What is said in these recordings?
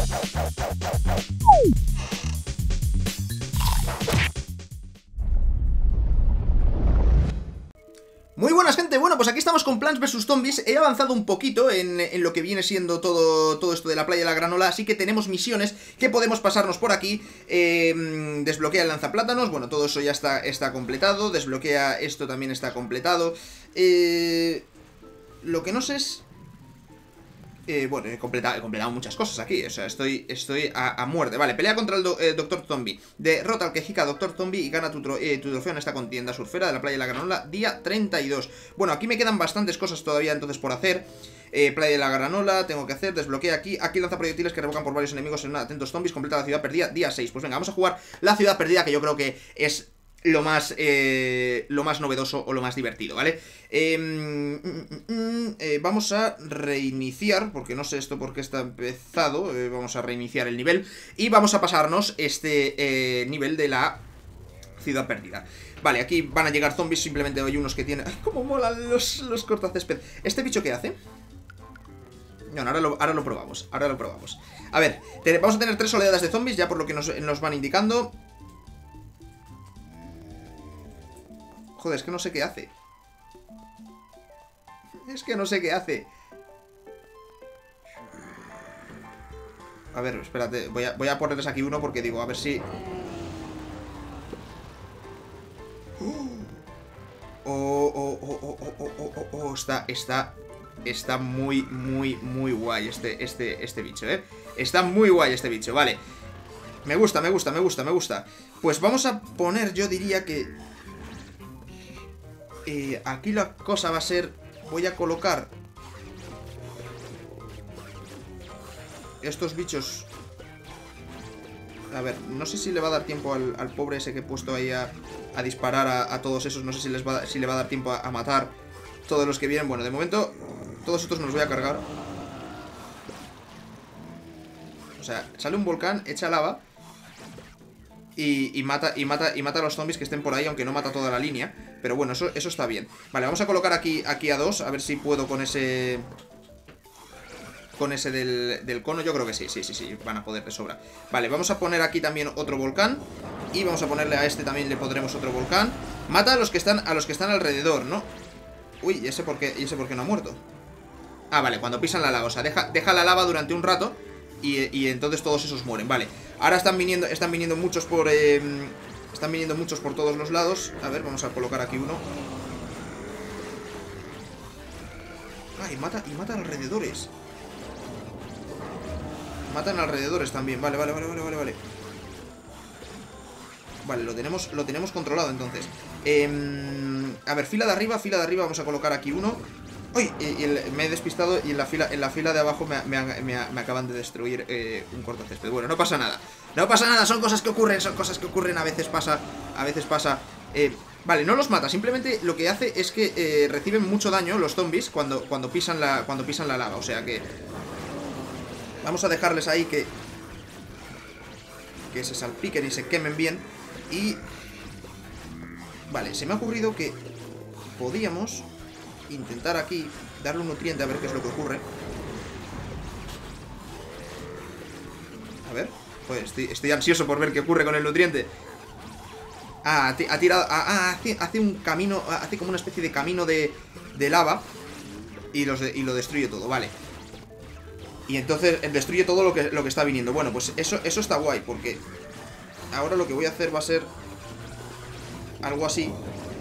Muy buenas, gente. Bueno, pues aquí estamos con Plants vs Zombies. He avanzado un poquito en lo que viene siendo todo esto de la playa de la granola, así que tenemos misiones que podemos pasarnos por aquí. Desbloquea el lanzaplátanos. Bueno, todo eso ya está completado. Desbloquea esto, también está completado. Lo que no sé es... bueno, he completado muchas cosas aquí. O sea, estoy a muerte. Vale, pelea contra el Dr. Zombie. Derrota al quejica Dr. Zombie y gana tu trofeo en esta contienda surfera de la playa de la granola, día 32. Bueno, aquí me quedan bastantes cosas todavía entonces por hacer. Playa de la granola, tengo que hacer, desbloquea aquí. Aquí lanza proyectiles que revocan por varios enemigos en atentos zombies. Completa la ciudad perdida, día 6. Pues venga, vamos a jugar la ciudad perdida, que yo creo que es lo más novedoso o lo más divertido, ¿vale? Vamos a reiniciar, porque no sé esto por qué está empezado. Vamos a reiniciar el nivel y vamos a pasarnos este nivel de la ciudad perdida. Vale, aquí van a llegar zombies, simplemente hay unos que tienen... ¡Ay, cómo molan los cortacésped! ¿Este bicho qué hace? No, ahora lo probamos, A ver, vamos a tener 3 oleadas de zombies, ya por lo que nos van indicando. Joder, es que no sé qué hace. A ver, espérate. Voy a ponerles aquí uno porque digo, a ver si... Está muy guay este bicho, ¿eh? Está muy guay este bicho, vale. Me gusta. Pues vamos a poner, yo diría que... aquí la cosa va a ser... Voy a colocar estos bichos. A ver, no sé si le va a dar tiempo al pobre ese que he puesto ahí a disparar a todos esos. No sé si le va a dar tiempo a matar todos los que vienen. Bueno, de momento todos estos me los voy a cargar. O sea, sale un volcán, echa lava y mata a los zombies que estén por ahí, aunque no mata toda la línea. Pero bueno, eso está bien. Vale, vamos a colocar aquí a 2, a ver si puedo con ese... del cono. Yo creo que sí, van a poder de sobra. Vale, vamos a poner aquí también otro volcán. Y vamos a ponerle a este también, le pondremos otro volcán. Mata a los que están alrededor, ¿no? Uy, ¿y ese por qué no ha muerto? Ah, vale, cuando pisan la lava, o sea, deja la lava durante un rato y entonces todos esos mueren, vale. Ahora están viniendo muchos por... están viniendo muchos por todos los lados. A ver, vamos a colocar aquí uno. Ah, y mata alrededores. Matan alrededores también, vale. Vale, lo tenemos controlado entonces. A ver, fila de arriba, vamos a colocar aquí uno. ¡Uy! Me he despistado y en la fila de abajo me acaban de destruir un cortacésped. Bueno, no pasa nada, son cosas que ocurren, a veces pasa. Vale, no los mata, simplemente lo que hace es que reciben mucho daño los zombies cuando pisan la lava, o sea que... Vamos a dejarles ahí que se salpiquen y se quemen bien. Y... Vale, se me ha ocurrido que podíamos intentar aquí darle un nutriente a ver qué es lo que ocurre. A ver, pues estoy ansioso por ver qué ocurre con el nutriente. Ah, ha tirado... hace un camino, hace como una especie de camino de lava y lo destruye todo, vale. Y entonces destruye todo lo que está viniendo. Bueno, pues eso está guay, porque ahora lo que voy a hacer va a ser algo así.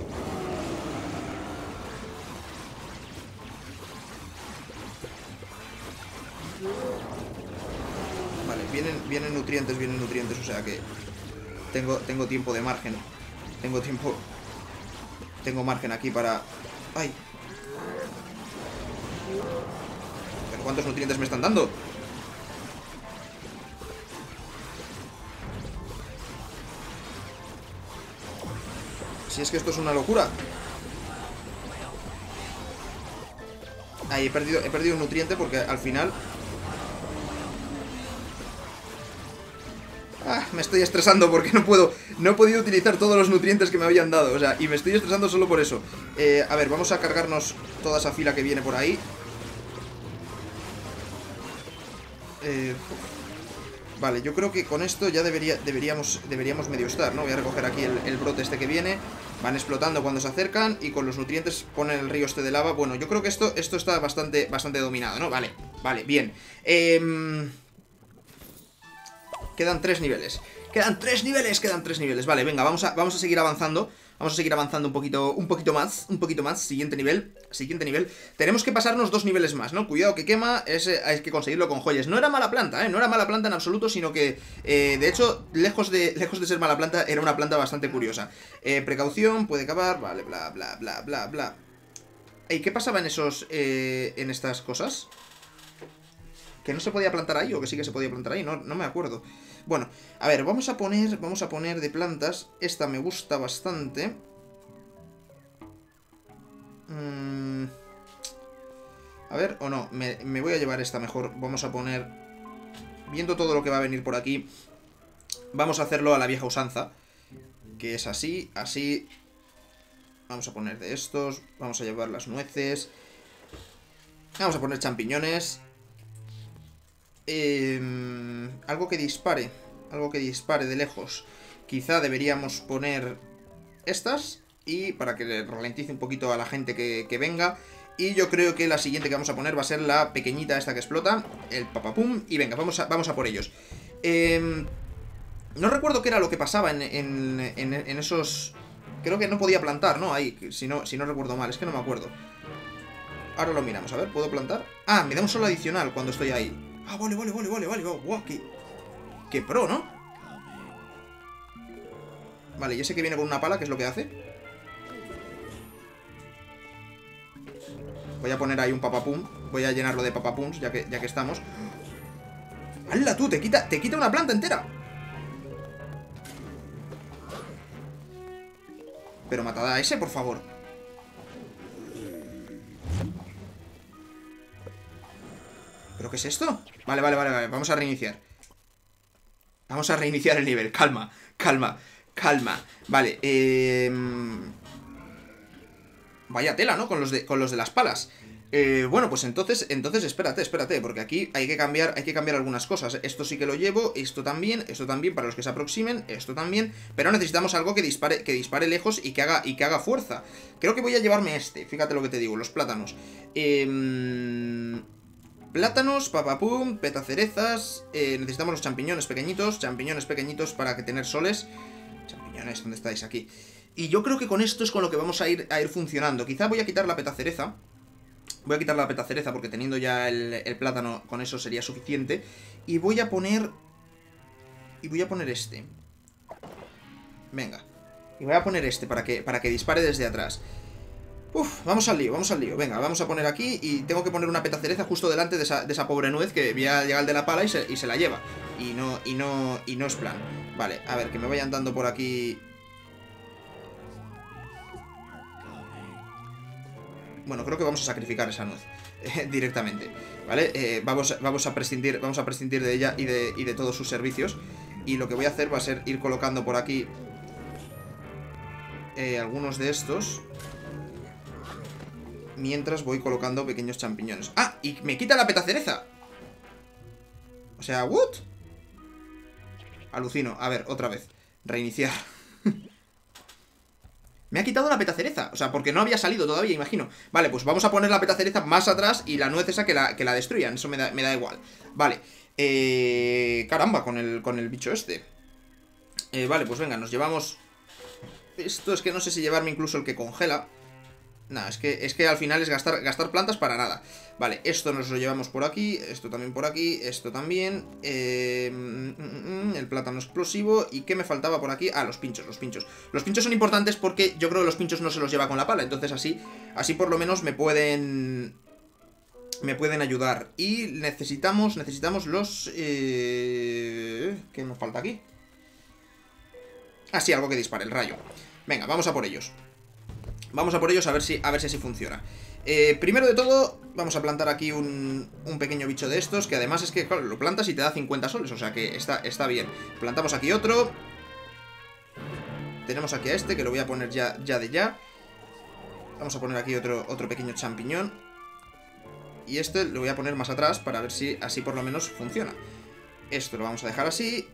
Vale, vienen nutrientes, o sea que tengo tiempo de margen. Tengo margen aquí para... ¡Ay! ¿Pero cuántos nutrientes me están dando? Si es que esto es una locura. Ahí he perdido un nutriente porque al final... me estoy estresando porque no he podido utilizar todos los nutrientes que me habían dado. O sea, y me estoy estresando solo por eso. A ver, vamos a cargarnos toda esa fila que viene por ahí. Vale, yo creo que con esto ya deberíamos medio estar, ¿no? Voy a recoger aquí el brote este que viene. Van explotando cuando se acercan y con los nutrientes ponen el río este de lava. Bueno, yo creo que esto está bastante dominado, ¿no? Vale, bien. Quedan 3 niveles. Quedan 3 niveles. Vale, venga, vamos a seguir avanzando. Vamos a seguir avanzando un poquito más. Siguiente nivel. Tenemos que pasarnos 2 niveles más, ¿no? Cuidado que quema, hay que conseguirlo con joyas. No era mala planta, ¿eh? No era mala planta en absoluto, sino que, de hecho, lejos de ser mala planta, era una planta bastante curiosa. Precaución, puede cavar, vale, bla, bla, bla, bla, bla. ¿Y qué pasaba en estas cosas? ¿Que no se podía plantar ahí o que sí que se podía plantar ahí? No me acuerdo. Bueno, a ver, vamos a poner de plantas. Esta me gusta bastante. A ver, o no, me voy a llevar esta mejor. Vamos a poner... Viendo todo lo que va a venir por aquí, vamos a hacerlo a la vieja usanza, que es así, así. Vamos a poner de estos. Vamos a llevar las nueces. Vamos a poner champiñones. Algo que dispare de lejos. Quizá deberíamos poner estas, y para que le ralentice un poquito a la gente que venga. Y yo creo que la siguiente que vamos a poner va a ser la pequeñita esta que explota, el papapum. Y venga, vamos a por ellos. No recuerdo qué era lo que pasaba en esos... Creo que no podía plantar, ¿no? Ahí, si no recuerdo mal, es que no me acuerdo. Ahora lo miramos, a ver, ¿puedo plantar? Ah, me da un solo adicional cuando estoy ahí. Ah, vale. Guau, qué pro, ¿no? Vale, y ese que viene con una pala, ¿qué es lo que hace? Voy a poner ahí un papapum. Voy a llenarlo de papapums, ya que estamos. ¡Hala tú! Te quita una planta entera. Pero matad a ese, por favor. ¿Pero qué es esto? Vale. Vamos a reiniciar. Vamos a reiniciar el nivel. Calma. Vale, vaya tela, ¿no? Con los de las palas. Bueno, pues entonces espérate, porque aquí hay que cambiar algunas cosas. Esto sí que lo llevo, esto también para los que se aproximen, esto también. Pero necesitamos algo que dispare lejos y que haga fuerza. Creo que voy a llevarme fíjate lo que te digo, los plátanos. Plátanos, papapum, petacerezas. Necesitamos los champiñones pequeñitos para que tener soles. Champiñones, ¿dónde estáis? Aquí. Y yo creo que con esto es con lo que vamos a ir funcionando. Quizá voy a quitar la petacereza. Porque teniendo ya el plátano, con eso sería suficiente. Y voy a poner este. Venga. Y voy a poner este para que dispare desde atrás. Uf, vamos al lío. Venga, vamos a poner aquí. Y tengo que poner una petacereza justo delante de esa pobre nuez, que voy a llegar el de la pala y se la lleva. Y no es plan. Vale, a ver, que me vayan dando por aquí. Bueno, creo que vamos a sacrificar esa nuez directamente, ¿vale? Vamos a prescindir de ella y de todos sus servicios. Y lo que voy a hacer va a ser ir colocando por aquí algunos de estos, mientras voy colocando pequeños champiñones. ¡Ah! ¡Y me quita la petacereza! O sea, ¿what? Alucino. A ver, otra vez. Reiniciar. Me ha quitado la petacereza. O sea, porque no había salido todavía, imagino. Vale, pues vamos a poner la petacereza más atrás y la nuez esa que la destruyan. Eso me da igual. Vale. Caramba, con el bicho este. Vale, pues venga, nos llevamos... Esto es que no sé si llevarme incluso el que congela. Nada, es que al final es gastar plantas para nada. Vale, esto nos lo llevamos por aquí. Esto también por aquí. Esto también. El plátano explosivo. ¿Y qué me faltaba por aquí? Ah, los pinchos. Los pinchos son importantes porque yo creo que los pinchos no se los lleva con la pala. Entonces así por lo menos me pueden ayudar. Y necesitamos los... ¿Qué nos falta aquí? Ah, sí, algo que dispare, el rayo. Venga, vamos a por ellos. A ver si así funciona. Primero de todo, vamos a plantar aquí un pequeño bicho de estos, que además es que, claro, lo plantas y te da 50 soles, o sea que está bien. Plantamos aquí otro. Tenemos aquí a este, que lo voy a poner ya de ya. Vamos a poner aquí otro pequeño champiñón. Y este lo voy a poner más atrás para ver si así por lo menos funciona. Esto lo vamos a dejar así.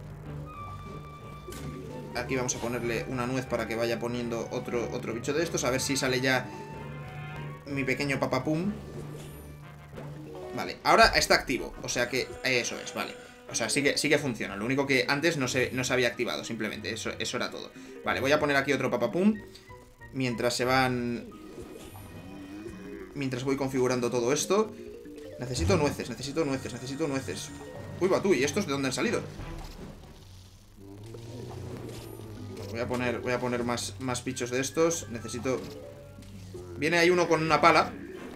Aquí vamos a ponerle una nuez para que vaya poniendo otro bicho de estos. A ver si sale ya mi pequeño papapum. Vale, ahora está activo. O sea que eso es, vale. O sea, sí que funciona. Lo único que antes no se había activado, simplemente. Eso era todo. Vale, voy a poner aquí otro papapum. Mientras se van... Mientras voy configurando todo esto. Necesito nueces, necesito nueces, necesito nueces. Uy, va tú, ¿y estos de dónde han salido? Voy a poner más bichos de estos. Necesito... Viene ahí uno con una pala.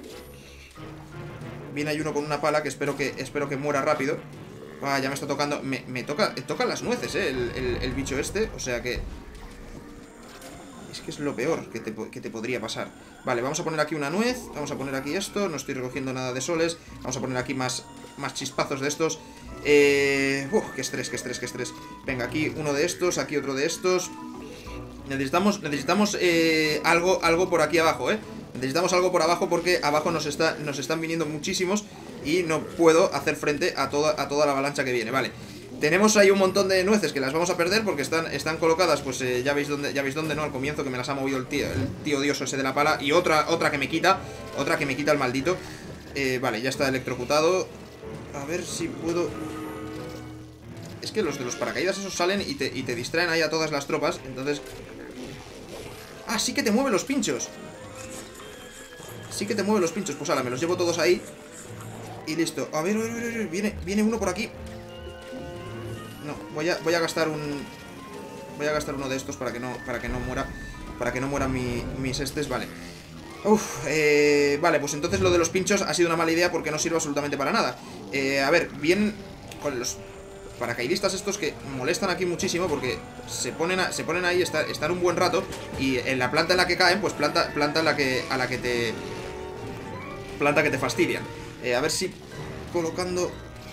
Viene ahí uno con una pala que espero que muera rápido. Ah, ya me está tocando. Me tocan las nueces, el bicho este. O sea que... Es que es lo peor que te podría pasar. Vale, vamos a poner aquí una nuez. Vamos a poner aquí esto. No estoy recogiendo nada de soles. Vamos a poner aquí más chispazos de estos. Qué estrés, qué estrés, qué estrés. Venga, aquí uno de estos. Aquí otro de estos. Necesitamos algo por aquí abajo, Necesitamos algo por abajo porque abajo nos están viniendo muchísimos y no puedo hacer frente a toda la avalancha que viene. Vale, tenemos ahí un montón de nueces que las vamos a perder porque están colocadas, pues ya veis dónde, ¿no? Al comienzo, que me las ha movido el tío odioso ese de la pala. Y otra que me quita el maldito. Vale, ya está electrocutado. A ver si puedo... Es que los de los paracaídas esos salen y te distraen ahí a todas las tropas. Entonces... Ah, sí que te mueve los pinchos. Sí que te mueve los pinchos. Pues ahora me los llevo todos ahí. Y listo. A ver, viene uno por aquí. No, voy a gastar un... Voy a gastar uno de estos para que no muera. Para que no mueran mis estes, vale. Vale, pues entonces lo de los pinchos ha sido una mala idea porque no sirve absolutamente para nada. A ver, bien con los paracaidistas estos que molestan aquí muchísimo porque se ponen ahí, están un buen rato. Y en la planta en la que caen, pues planta en la que te... Planta que te fastidian. A ver si colocando...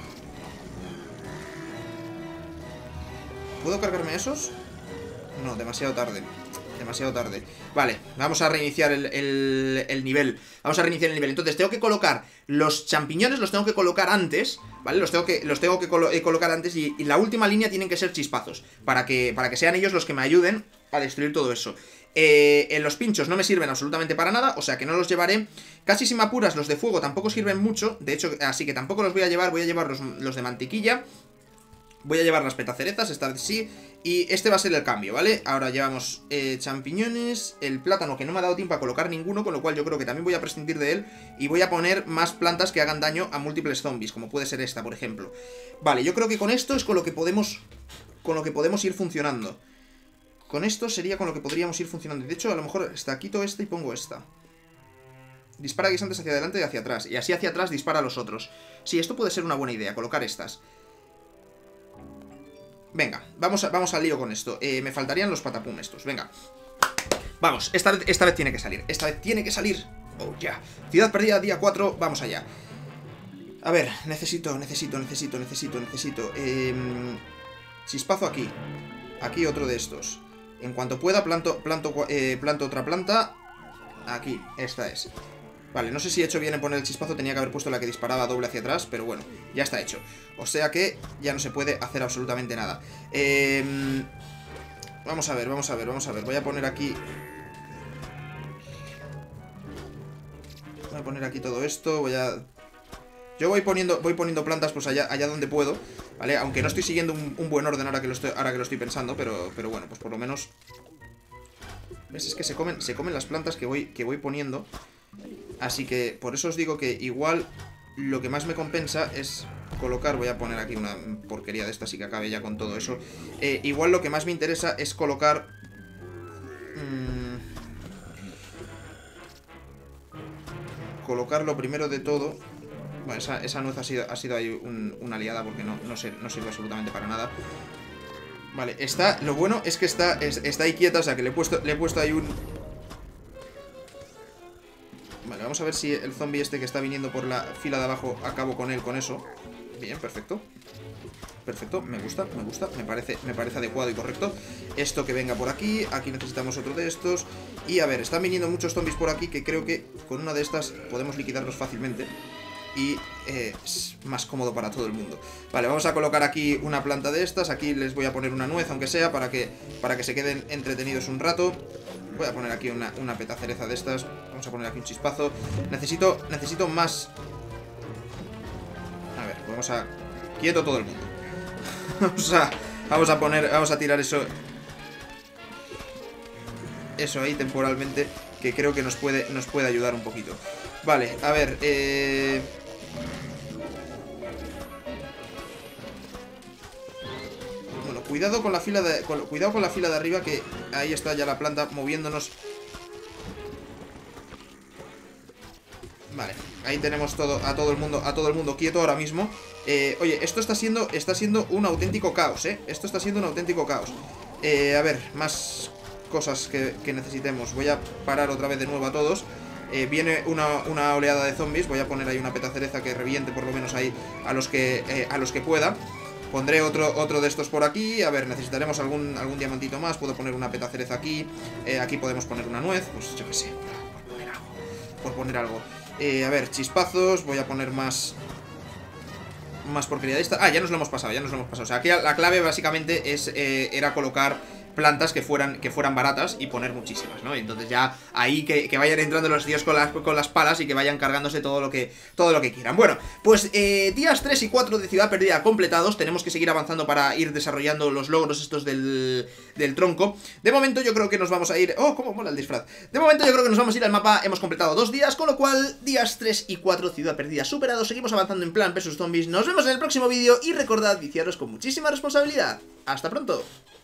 ¿Puedo cargarme esos? No, demasiado tarde. Demasiado tarde. Vale, vamos a reiniciar el nivel. Vamos a reiniciar el nivel. Entonces tengo que colocar los champiñones, los tengo que colocar antes, ¿vale? Los tengo que colocar antes y la última línea tienen que ser chispazos para que sean ellos los que me ayuden a destruir todo eso. Los pinchos no me sirven absolutamente para nada, o sea que no los llevaré. Casi si me apuras, los de fuego tampoco sirven mucho. De hecho, así que tampoco los voy a llevar. Voy a llevar los de mantequilla. Voy a llevar las petacerezas, esta vez sí. Y este va a ser el cambio, ¿vale? Ahora llevamos champiñones, el plátano, que no me ha dado tiempo a colocar ninguno, con lo cual yo creo que también voy a prescindir de él. Y voy a poner más plantas que hagan daño a múltiples zombies, como puede ser esta, por ejemplo. Vale, yo creo que con esto es con lo que podemos ir funcionando. Con esto sería con lo que podríamos ir funcionando. De hecho, a lo mejor quito esta y pongo esta. Dispara guisantes hacia adelante y hacia atrás. Y así hacia atrás dispara a los otros. Sí, esto puede ser una buena idea, colocar estas. Venga, vamos al lío con esto. Me faltarían los patapum estos, venga. Vamos, esta vez tiene que salir. Esta vez tiene que salir. Oh, ya. Ciudad perdida, día 4, vamos allá. A ver, necesito. Chispazo aquí. Aquí otro de estos. En cuanto pueda, planto otra planta. Aquí, esta es. Vale, no sé si he hecho bien en poner el chispazo. Tenía que haber puesto la que disparaba doble hacia atrás, pero bueno, ya está hecho. O sea que ya no se puede hacer absolutamente nada. Vamos a ver. Voy a poner aquí... Voy a poner aquí todo esto. Yo voy poniendo plantas pues allá donde puedo, ¿vale? Aunque no estoy siguiendo un buen orden ahora que lo estoy pensando, pero bueno, pues por lo menos... ¿Ves? Es que se comen las plantas que voy poniendo. Así que por eso os digo que igual lo que más me compensa es colocar... Voy a poner aquí una porquería de esta, así que acabe ya con todo eso. Igual lo que más me interesa es colocar... Colocarlo primero de todo. Bueno, esa nuez ha sido ahí una liada porque no sirve absolutamente para nada. Vale, lo bueno es que está ahí quieta, o sea que le he puesto ahí un... Vale, vamos a ver si el zombie este que está viniendo por la fila de abajo acabo con él con eso. Bien, perfecto. Perfecto, me gusta, me parece adecuado y correcto. Esto que venga por aquí, aquí necesitamos otro de estos. Y a ver, están viniendo muchos zombies por aquí que creo que con una de estas podemos liquidarlos fácilmente. y es más cómodo para todo el mundo. Vale, vamos a colocar aquí una planta de estas. Aquí les voy a poner una nuez, aunque sea, para que se queden entretenidos un rato. Voy a poner aquí una petacereza de estas. Vamos a poner aquí un chispazo. Necesito más. A ver, vamos a... Quieto todo el mundo. Vamos a tirar eso ahí temporalmente, que creo que nos puede ayudar un poquito. Vale, a ver, bueno, cuidado con la fila de arriba, que ahí está ya la planta moviéndonos. Vale, ahí tenemos a todo el mundo quieto ahora mismo. Oye, esto está siendo un auténtico caos, Esto está siendo un auténtico caos. A ver, más cosas que necesitemos. Voy a parar otra vez de nuevo a todos. Viene una oleada de zombies. Voy a poner ahí una petacereza que reviente por lo menos ahí a los que pueda. Pondré otro de estos por aquí. A ver, necesitaremos algún diamantito más. Puedo poner una petacereza aquí. Aquí podemos poner una nuez. Pues yo qué sé, por poner algo. A ver, chispazos. Voy a poner más porquería de esta. Ah, ya nos lo hemos pasado. O sea, aquí la clave básicamente era colocar plantas que fueran baratas y poner muchísimas, ¿no? Entonces ya ahí que vayan entrando los tíos con las palas y que vayan cargándose todo lo que quieran. Bueno, pues días 3 y 4 de Ciudad Perdida completados. Tenemos que seguir avanzando para ir desarrollando los logros estos del tronco. De momento yo creo que nos vamos a ir... ¡Oh, cómo mola el disfraz! De momento yo creo que nos vamos a ir al mapa. Hemos completado 2 días, con lo cual días 3 y 4 Ciudad Perdida superados. Seguimos avanzando en Plan vs Zombies. Nos vemos en el próximo vídeo y recordad viciaros con muchísima responsabilidad. ¡Hasta pronto!